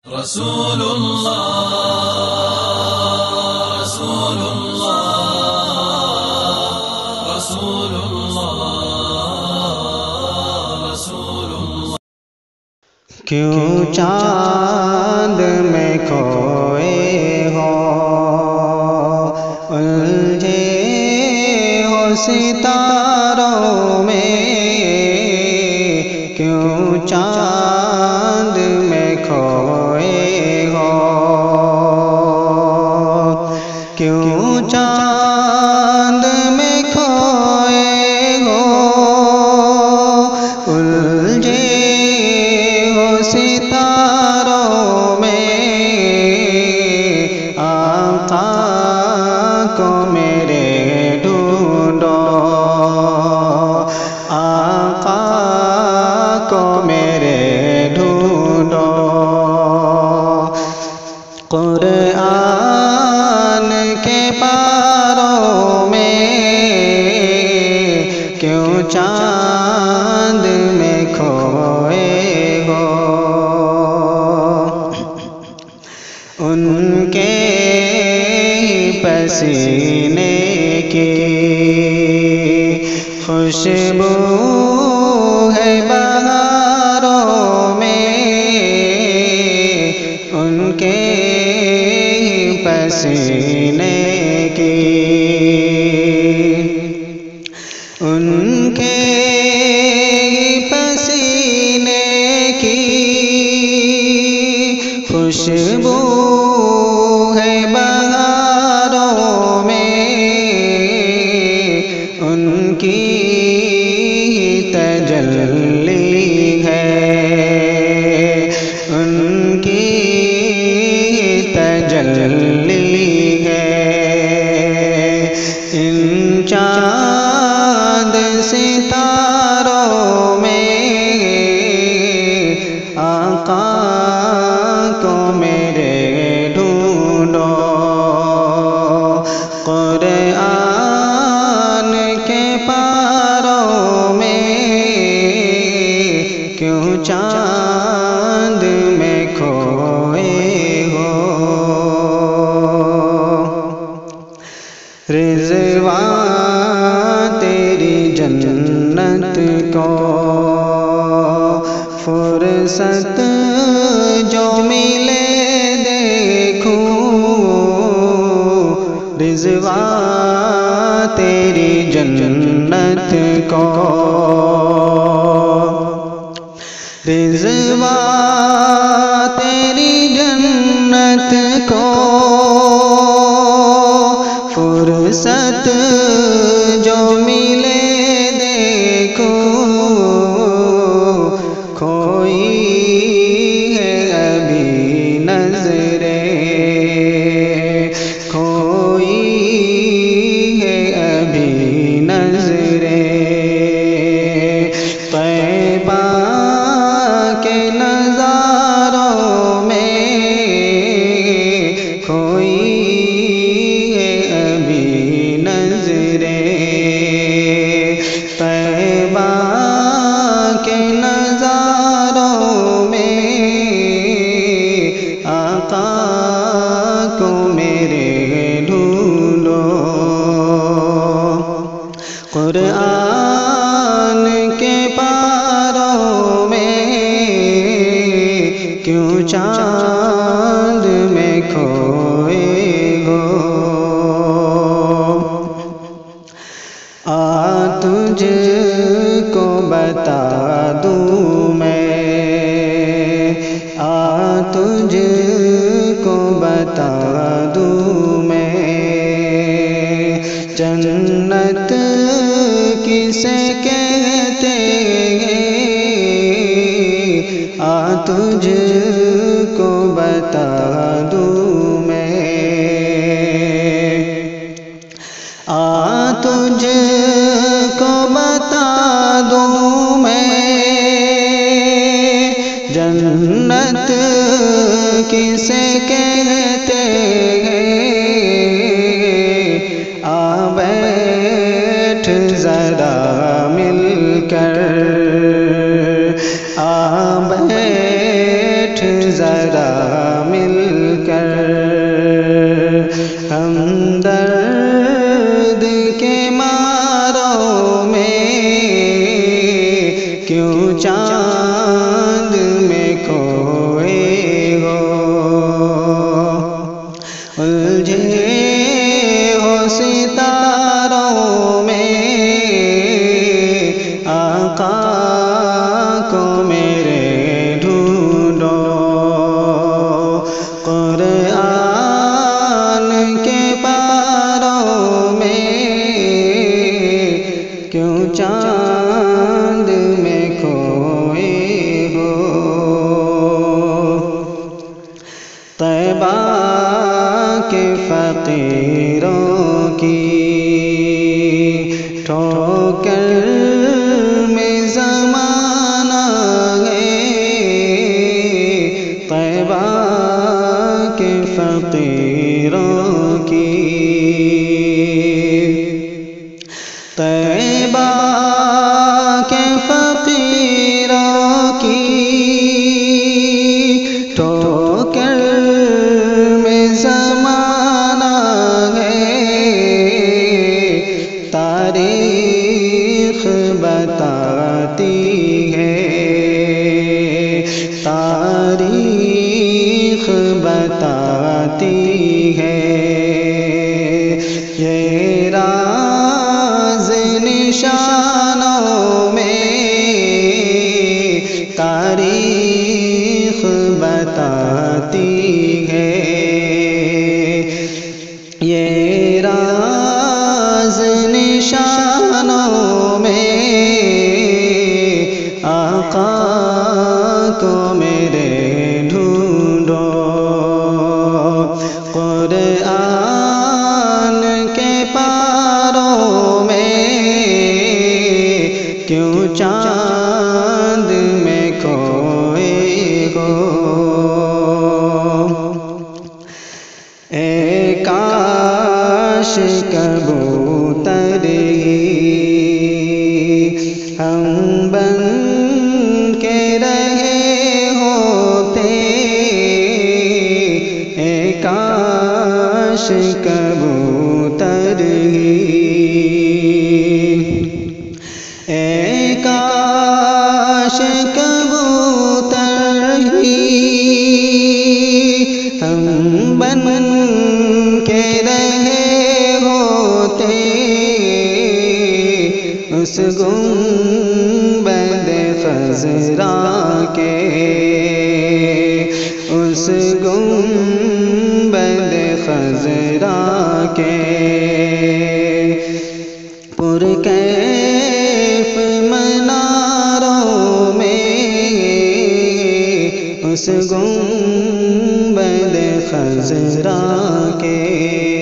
رسول الله رسول الله رسول الله رسول الله کیوں چاند میں کھوئے ہو الجھے ہو ستاروں میں کیوں چاند میں کھوئے ہو کیوں چاند میں کھوئے ہو الجھے ہو ستاروں میں آقا کو میرے ڈھونڈو آقا کو میرے ڈھونڈو قرآن کے پاروں میں کیوں چاند میں کھوئے ہو ان کے پسینے کی خوشبو ہے بہاروں میں ان کے پسینے کی ان کے پسینے کی خوشبو ہے بہاروں میں ان کی تجلی ہے ان کی تجلی ہے ان چاند ستاروں میں آقا کو میرے ڈھونڈو قرآن کے پاروں میں کیوں چاند میں کھوئے ہو رضوان تیری جنت کو فرصت جو ملے دیکھوں رضوان تیری جنت کو رضوان تیری جنت کو فرصت جو ملے دیکھو کھوئی ہے ابھی نظریں کھوئی ہے ابھی نظریں طیبہ کے نظاروں میں کھوئی ہے ابھی نظریں طیبہ کے نظاروں میں آقا کو میرے ڈھونڈو قرآن کے پاروں میں کیوں چاند میں کھوئے ہو تجھ کو بتا دوں میں تجھ کو بتا دوں میں جنت کسے کہتے ہیں تجھ کو بتا دوں میں تجھ کو بتا دوں میں جنت کسے کہتے ہیں بیٹھ ذرا مل کر بیٹھ ذرا طیبہ کے فقیروں کی ٹھوکر میں زمانہ ہے، طیبہ کے فقیروں کی، طیبہ کے فقیروں کی ٹھوکر میں زمانہ ہے، تاریخ بتاتی ہے، تاریخ بتاتی ہے، یہ راز نشانوں میں تاریخ بتاتی ہے، یہ راز نشانوں میں آقا کو میرے ڈھونڈو، قرآن کے پاروں میں کیوں چاند میں کھوئے ہو، اے کاش کبوتر ہی ہم بن کے رہے ہوتے، اے کاش کبوتر ہی، اے کاش کبوتر ہی ہم بن کے رہے ہوتے، اس گنبد خضرا کے، اس گنبد خضرا کے پرکیف مناروں میں، اس گنبد خضرا کے